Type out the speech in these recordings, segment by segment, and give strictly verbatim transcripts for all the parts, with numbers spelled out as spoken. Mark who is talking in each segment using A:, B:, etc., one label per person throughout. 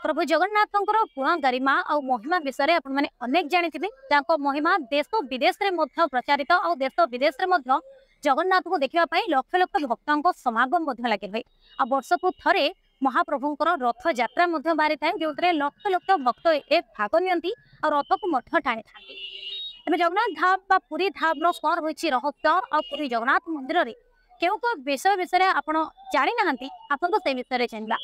A: प्रभु जगन्नाथ गुण गरिमा और महिमा विषय आप अनेक जानी महिमा देश विदेश में प्रचारित और देश विदेश में जगन्नाथ को देखापी लक्ष लक्ष भक्तों समागम लगे हुए आ वर्ष को थे महाप्रभुंर रथ यात्रा बाहरी था जो लक्ष लक्ष भक्त ए भाग नि और रथ को टाणी था। तेज जगन्नाथ धाम पुरी धाम कौन रही रहस्य और पुरी जगन्नाथ मंदिर में क्यों क्या विषय विषय आप जानी ना आपको से विषय जानवा।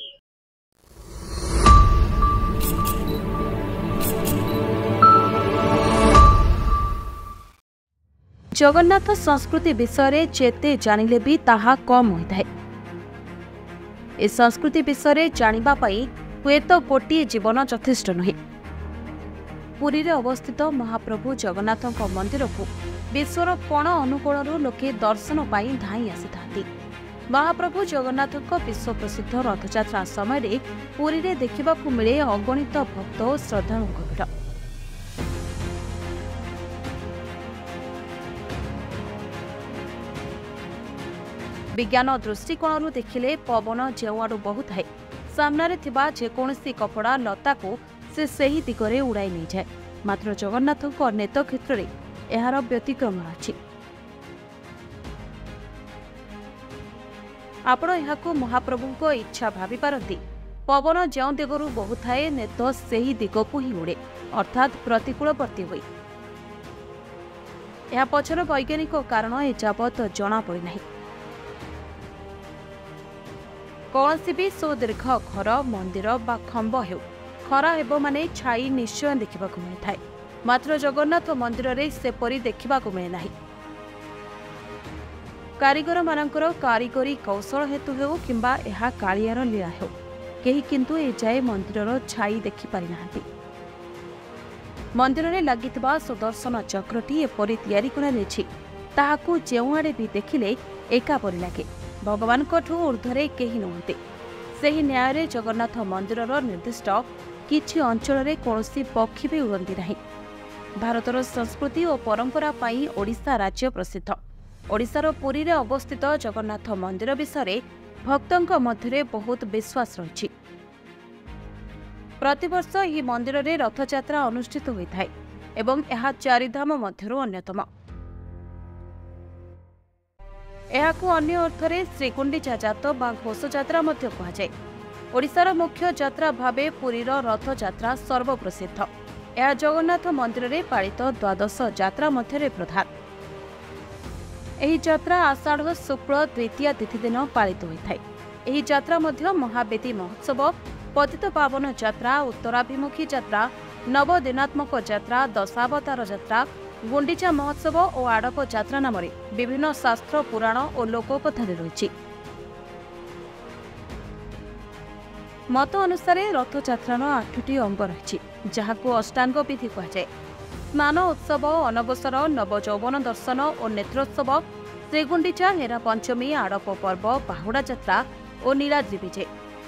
B: जगन्नाथ संस्कृति विषय जेते जानिले भी ताहा कम होता है। ए संस्कृति विषय जानिबा पई हुए तो गोटे जीवन यथेष्ट नुहे। पुरी रे अवस्थित महाप्रभु जगन्नाथ मंदिर को विश्वर कोण अनुकोण लोके दर्शन पाई धाई आसी थांती। महाप्रभु जगन्नाथ विश्व प्रसिद्ध रथयात्रा समय पुरी रे देखा मिले अगणित भक्त और श्रद्धालुओं भीड़। विज्ञान दृष्टिकोण देखिले पवन जेउआडू बहुत है सामने थिबा जेकोसी कपड़ा लता को से सही दिगरे उड़ाई नहीं जाए। मात्र जगन्नाथ नेत क्षेत्र में यार व्यतिक्रम अच्छी। आपण यहां महाप्रभु इच्छा भावी पारती पवन जो दिगरू बहुत थाए नेत सही दिग को ही उड़े अर्थात प्रतिकूलवर्ती हुए। यह पछर वैज्ञानिक कारण एजावत जना पड़ी नहीं। कौन भी सुदीर्घ घर मंदिर बा खंब हो खरा हेब माने छाई निश्चय देखा मिलता है। मात्र जगन्नाथ मंदिर में सेपरी देखा मिले ना। कारीगर मानकर कारीगरी कौशल हेतु हो किंबा यह कालियार लीला हो कहीं किंतु ए जाए मंदिर छाई देखि पारि नाहांती। मंदिर में लगी सुदर्शन चक्रटी एपरी तैयारी कराଯାଇଛି ताहाकू जेउआड़े भी देखिले एका परि लागे। भगवान ऊर्ध्वे कहीं नुहते सही न्याय जगन्नाथ मंदिर निर्दिष्ट किछि अंचल में कौनसी पक्षी भी उड़ती नहीं। भारतर संस्कृति और परंपरा पाई ओडिशा राज्य प्रसिद्ध। ओडिशार पुरी रे अवस्थित जगन्नाथ मंदिर विषय भक्तों मध्य बहुत विश्वास रही। प्रतिवर्ष यह मंदिर में रथयात्रा अनुष्ठित होता है एवं यह चारिधाम मध्यरु अन्यतम। यहाकू अन्य अर्थरे श्रीगुंडीचा जात बा घोष यात्रा मध्य कहुए। ओडिशार मुख्य यात्रा भावे पुरीर रथ यात्रा सर्वप्रसिद्ध। यह जगन्नाथ मंदिर में पालित द्वादश यात्रा मध्य प्रधान। यह यात्रा आषाढ़ शुक्ल द्वितीय तिथि दिन पालित होता है। यह यात्रा मध्य महावेदी महोत्सव पतित पावन यात्रा उत्तराभिमुखी यात्रा नवदिनात्मक यात्रा दशावतार यात्रा गुंडीचा महोत्सव और आड़प यात्रा नाम विभिन्न शास्त्र पुराण और लोककथा रही। मत अनुसार रथयात्रार आठटी अंग रही जहां अष्टांग विधि कहुए। स्नान उत्सव अनवसर नवजौवन दर्शन और नेत्रोत्सव श्रीगुंडीचा हेरा पंचमी आड़प पर्व बाहुड़ा यात्रा और नीलाद्रि विजे।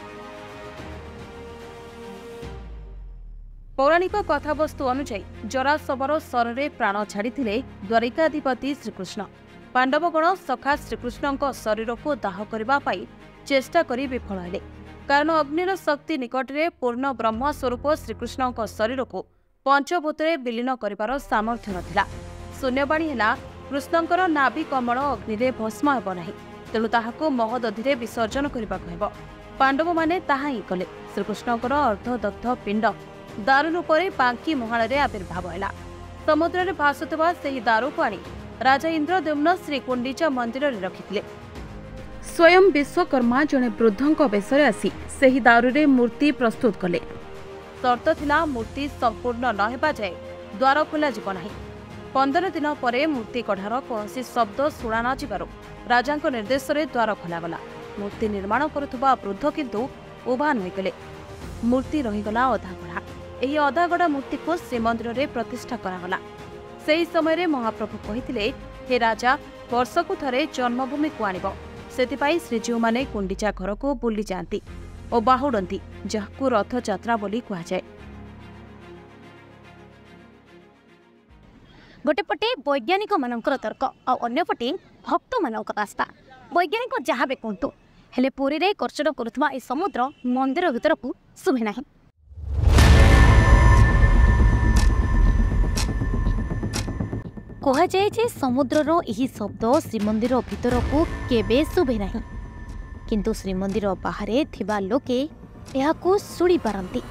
B: पौराणिक कथावस्तु अनुसार जरासवर शर प्राण छाड़ी द्वारिकाधिपति श्रीकृष्ण। पांडवगण सखा श्रीकृष्ण शरीर को दाह करने चेष्टा कर विफल हेले कारण अग्निर शक्ति निकट में पूर्ण ब्रह्म स्वरूप श्रीकृष्ण शरीर को पंचभूत विलीन कर सामर्थ्य नाला। शून्यवाणी है कृष्णकर नाभि कमल अग्नि भस्म हेब ना तेणु ताहाको महोदधि विसर्जन करने को पांडव मैंने ताहा ही कले। श्रीकृष्णकर अर्धदग्ध पिंड दारू रूप में बांकी महाल आविर्भाव है। समुद्र में भासुवा से दारू को आनी राजा इंद्रद्युम्न श्रीगुंडीचा मंदिर में रखिथिले। स्वयं विश्वकर्मा जड़े वृद्धों बेश आसी से दारू रे मूर्ति प्रस्तुत कले। शर्त थिला मूर्ति संपूर्ण न हेबा जाए द्वार खोल ना। पंदर दिन पर मूर्ति कढ़ार कौन शब्द शुणा न जारू राजा निर्देश में द्वार खोलगला। मूर्ति निर्माण करुवा वृद्ध किंतु उभान होगले। मूर्ति रहीगला अधा गढ़ा। यही अधा गढ़ा मूर्ति को श्रीमंदिर में प्रतिष्ठा करागला। से समय महाप्रभु कहिथिले हे राजा वर्षकु थरे जन्मभूमि को आनिब सेतिपाई श्रीजीव माने गुंडीचा घर को बुली जाती और बाहुड़ती जहाकू रथ यात्रा बोली कहुए।
A: गोटे पटे वैज्ञानिक मानकर तर्क और अन्यपटे भक्त मानक आस्था। वैज्ञानिक जहाँ भी कहतु हेले पुरी रे कर्षण करुवा समुद्र मंदिर भीतर को शुभे ना। କୁହାଯାଏ ଯେ ସମୁଦ୍ରର ଏହି ଶବ୍ଦ ଶ୍ରୀମନ୍ଦିର ଭିତରକୁ କେବେ ଶୁଭେ ନାହିଁ, କିନ୍ତୁ ଶ୍ରୀମନ୍ଦିର ବାହାରେ ଥିବା ଲୋକେ ଏହାକୁ ଶୁଣିପାରନ୍ତି।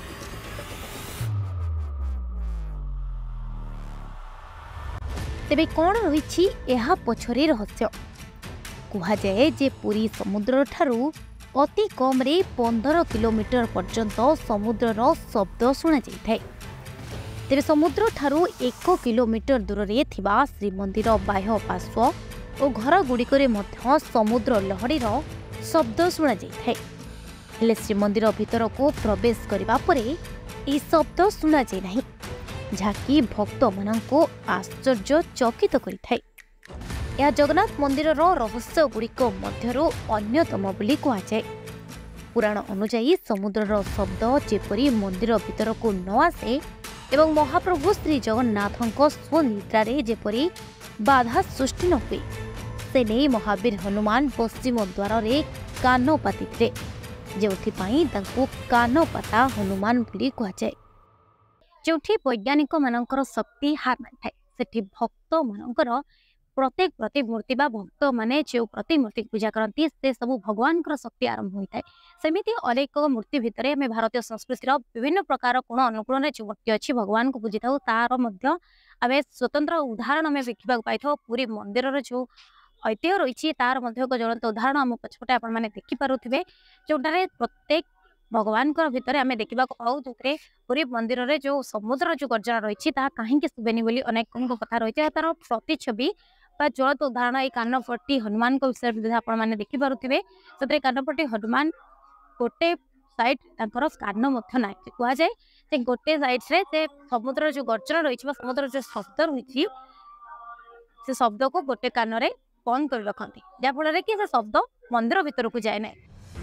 A: ତେବେ କ'ଣ ରହିଛି ଏହା ପଛରେ ରହସ୍ୟ? କୁହାଯାଏ ଯେ ପୁରୀ ସମୁଦ୍ରଠାରୁ ଅତି କମ୍ରେ ପନ୍ଦର କିଲୋମିଟର ପର୍ଯ୍ୟନ୍ତ ସମୁଦ୍ରର ଶବ୍ଦ ଶୁଣାଯାଇଥାଏ। ତେବେ ସମୁଦ୍ରଠାରୁ ଏକ କିଲୋମିଟର ଦୂରରେ ଥିବା ଶ୍ରୀମନ୍ଦିର ବାହ୍ୟ ପାର୍ଶ୍ୱ ଓ ଘରଗୁଡ଼ିକରେ ମଧ୍ୟ ସମୁଦ୍ର ଲହଡ଼ିର ଶବ୍ଦ ଶୁଣାଯାଇଥାଏ। ହେଲେ ଶ୍ରୀମନ୍ଦିର ଭିତରକୁ ପ୍ରବେଶ କରିବା ପରେ ଏହି ଶବ୍ଦ ଶୁଣାଯାଏ ନାହିଁ, ଯାହାକି ଭକ୍ତମାନଙ୍କୁ ଆଶ୍ଚର୍ଯ୍ୟଚକିତ କରିଥାଏ। ଏହା ଜଗନ୍ନାଥ ମନ୍ଦିରର ରହସ୍ୟଗୁଡ଼ିକ ମଧ୍ୟରୁ ଅନ୍ୟତମ ବୋଲି କୁହାଯାଏ। ପୁରାଣ ଅନୁଯାୟୀ ସମୁଦ୍ରର ଶବ୍ଦ ଯେପରି ମନ୍ଦିର ଭିତରକୁ ନ ଆସେ ଏବଂ ମହାପ୍ରଭୁ ଶ୍ରୀ ଜଗନ୍ନାଥଙ୍କ ସ୍ୱନିଦ୍ରାରେ ଯେପରି ବାଧା ସୃଷ୍ଟି ନ ହୁଏ, ସେ ନେଇ ମହାବୀର ହନୁମାନ ପଶ୍ଚିମ ଦ୍ୱାରରେ କାନ ପାତିଥିଲେ, ଯେଉଁଥିପାଇଁ ତାଙ୍କୁ କାନପାତା ହନୁମାନ ବୋଲି କୁହାଯାଏ। ଯେଉଁଠି ବୈଜ୍ଞାନିକମାନଙ୍କର ଶକ୍ତି ହାର ମାନିଥାଏ, ସେଠି ଭକ୍ତମାନଙ୍କର ପ୍ରତ୍ୟେକ ପ୍ରତିମୂର୍ତ୍ତି ବା ଭକ୍ତମାନେ ଯେଉଁ ପ୍ରତିମୂର୍ତ୍ତି ପୂଜା କରନ୍ତି, ସେ ସବୁ ଭଗବାନଙ୍କର ଶକ୍ତି ଆରମ୍ଭ ହୋଇଥାଏ। ସେମିତି ଅନେକ ମୂର୍ତ୍ତି ଭିତରେ ଆମେ ଭାରତୀୟ ସଂସ୍କୃତିର ବିଭିନ୍ନ ପ୍ରକାର କୋଣ ଅନୁକୂଳରେ ଯେଉଁ ମୂର୍ତ୍ତି ଅଛି ଭଗବାନଙ୍କୁ ପୂଜିଥାଉ, ତାର ମଧ୍ୟ ଆମେ ସ୍ୱତନ୍ତ୍ର ଉଦାହରଣ ଆମେ ଦେଖିବାକୁ ପାଇଥାଉ। ପୁରୀ ମନ୍ଦିରର ଯେଉଁ ଐତିହ୍ୟ ରହିଛି ତାର ମଧ୍ୟ ଏକ ଜ୍ୱଳନ୍ତ ଉଦାହରଣ ଆମ ପଛପଟେ ଆପଣମାନେ ଦେଖିପାରୁଥିବେ, ଯେଉଁଠାରେ ପ୍ରତ୍ୟେକ ଭଗବାନଙ୍କର ଭିତରେ ଆମେ ଦେଖିବାକୁ ପାଉ, ଯେଉଁଥିରେ ପୁରୀ ମନ୍ଦିରରେ ଯେଉଁ ସମୁଦ୍ର ଯେଉଁ ଗର୍ଜନ ରହିଛି ତାହା କାହିଁକି ଶୁଭେନି ବୋଲି ଅନେକଙ୍କ କଥା ରହିଛି। ତାର ପ୍ରତିଛବି ବା ଜ୍ୱଳନ୍ତ ଉଦାହରଣ ଏଇ କାନପଟି ହନୁମାନଙ୍କ ବିଷୟରେ ଆପଣମାନେ ଦେଖିପାରୁଥିବେ। ସେଥିରେ କାନପଟି ହନୁମାନ ଗୋଟେ ସାଇଡ୍ ତାଙ୍କର କାନ ମଧ୍ୟ ନାହିଁ। କୁହାଯାଏ ଯେ ଗୋଟେ ସାଇଡ୍ରେ ସେ ସମୁଦ୍ରର ଯେଉଁ ଗର୍ଜନ ରହିଛି ବା ସମୁଦ୍ରର ଯେଉଁ ଶବ୍ଦ ରହିଛି, ସେ ଶବ୍ଦକୁ ଗୋଟେ କାନରେ ବନ୍ଦ କରି ରଖନ୍ତି, ଯାହାଫଳରେ କି ସେ ଶବ୍ଦ ମନ୍ଦିର ଭିତରକୁ ଯାଏ ନାହିଁ।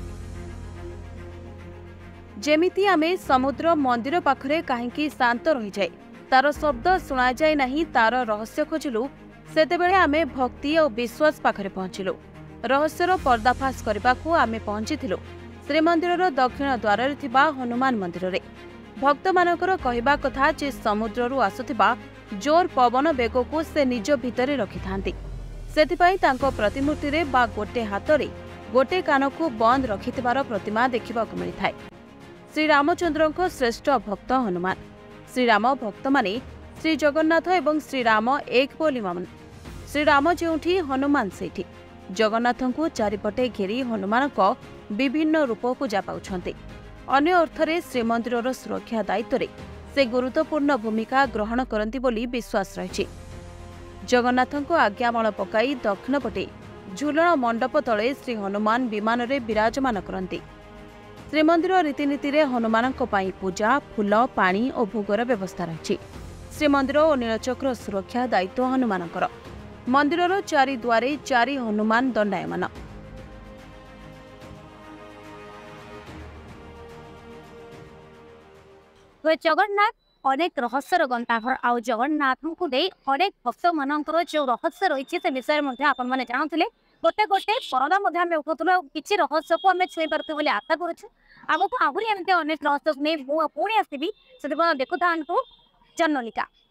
B: ଯେମିତି ଆମେ ସମୁଦ୍ର ମନ୍ଦିର ପାଖରେ କାହିଁକି ଶାନ୍ତ ରହିଯାଏ, ତାର ଶବ୍ଦ ଶୁଣାଯାଏ ନାହିଁ, ତାର ରହସ୍ୟ ଖୋଜିଲୁ, ସେତେବେଳେ ଆମେ ଭକ୍ତି ଓ ବିଶ୍ୱାସ ପାଖରେ ପହଞ୍ଚିଲୁ। ରହସ୍ୟର ପର୍ଦ୍ଦାଫାଶ କରିବାକୁ ଆମେ ପହଞ୍ଚିଥିଲୁ ଶ୍ରୀମନ୍ଦିରର ଦକ୍ଷିଣ ଦ୍ୱାରରେ ଥିବା ହନୁମାନ ମନ୍ଦିରରେ। ଭକ୍ତମାନଙ୍କର କହିବା କଥା ଯେ ସମୁଦ୍ରରୁ ଆସୁଥିବା ଜୋର ପବନ ବେଗକୁ ସେ ନିଜ ଭିତରେ ରଖିଥାନ୍ତି। ସେଥିପାଇଁ ତାଙ୍କ ପ୍ରତିମୂର୍ତ୍ତିରେ ବା ଗୋଟେ ହାତରେ ଗୋଟେ କାନକୁ ବନ୍ଦ ରଖିଥିବାର ପ୍ରତିମା ଦେଖିବାକୁ ମିଳିଥାଏ। ଶ୍ରୀରାମଚନ୍ଦ୍ରଙ୍କ ଶ୍ରେଷ୍ଠ ଭକ୍ତ ହନୁମାନ। ଶ୍ରୀରାମ ଭକ୍ତମାନେ ଶ୍ରୀଜଗନ୍ନାଥ ଏବଂ ଶ୍ରୀରାମ ଏକ ବୋଲି ମାନ। ଶ୍ରୀରାମ ଯେଉଁଠି ହନୁମାନ ସେଇଠି। ଜଗନ୍ନାଥଙ୍କୁ ଚାରିପଟେ ଘେରି ହନୁମାନଙ୍କ ବିଭିନ୍ନ ରୂପ ପୂଜା ପାଉଛନ୍ତି। ଅନ୍ୟ ଅର୍ଥରେ ଶ୍ରୀମନ୍ଦିରର ସୁରକ୍ଷା ଦାୟିତ୍ୱରେ ସେ ଗୁରୁତ୍ୱପୂର୍ଣ୍ଣ ଭୂମିକା ଗ୍ରହଣ କରନ୍ତି ବୋଲି ବିଶ୍ୱାସ ରହିଛି। ଜଗନ୍ନାଥଙ୍କ ଆଜ୍ଞାମାଳ ପକାଇ ଦକ୍ଷିଣ ପଟେ ଝୁଲଣ ମଣ୍ଡପ ତଳେ ଶ୍ରୀ ହନୁମାନ ବିମାନରେ ବିରାଜମାନ କରନ୍ତି। ଶ୍ରୀମନ୍ଦିର ରୀତିନୀତିରେ ହନୁମାନଙ୍କ ପାଇଁ ପୂଜା, ଫୁଲ, ପାଣି ଓ ଭୋଗର ବ୍ୟବସ୍ଥା ରହିଛି। ଶ୍ରୀମନ୍ଦିର ଓ ନୀଳଚକ୍ର ସୁରକ୍ଷା ଦାୟିତ୍ୱ ହନୁମାନଙ୍କର। ମନ୍ଦିରର ଚାରି ଦ୍ୱାରେ ଚାରି ହନୁମାନ ଦଣ୍ଡାୟମାନ।
A: ଜଗନ୍ନାଥ ଅନେକ ରହସ୍ୟର ଗନ୍ତାଘର, ଆଉ ଜଗନ୍ନାଥଙ୍କୁ ନେଇ ଅନେକ ଭକ୍ତମାନଙ୍କର ଯେଉଁ ରହସ୍ୟ ରହିଛି ସେ ବିଷୟରେ ମଧ୍ୟ ଆପଣମାନେ ଜାଣୁଥିଲେ। ଗୋଟେ ଗୋଟେ ପରଦା ମଧ୍ୟ ଆମେ ଉଠାଉଥିଲୁ, ଆଉ କିଛି ରହସ୍ୟକୁ ଆମେ ଛୁଇଁ ପାରୁଥିବୁ ବୋଲି ଆଶା କରୁଛୁ। ଆଗକୁ ଆହୁରି ଏମିତି ଅନେକ ରହସ୍ୟକୁ ନେଇ ମୁଁ ପୁଣି ଆସିବି। ସେଥିପାଇଁ ଦେଖୁଥାନ୍ତୁ ଜନ୍ମଲିକା।